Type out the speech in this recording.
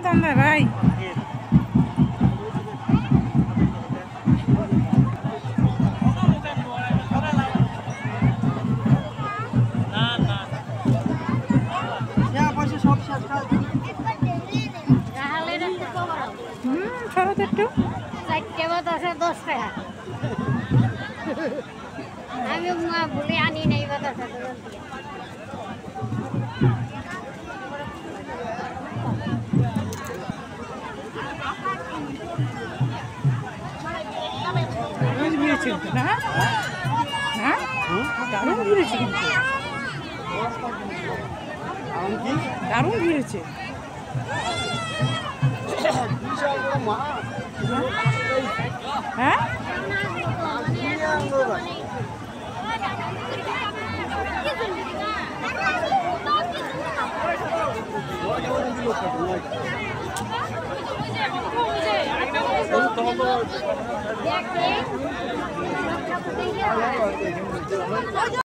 তন্দায় ভাই। সরো তো একটু। 10 টাকা আমি ভুলে আনি নাই বাতাসা দারুণ ঘুরেছে কিন্তু, দারুণ ঘুরেছে। হ্যাঁ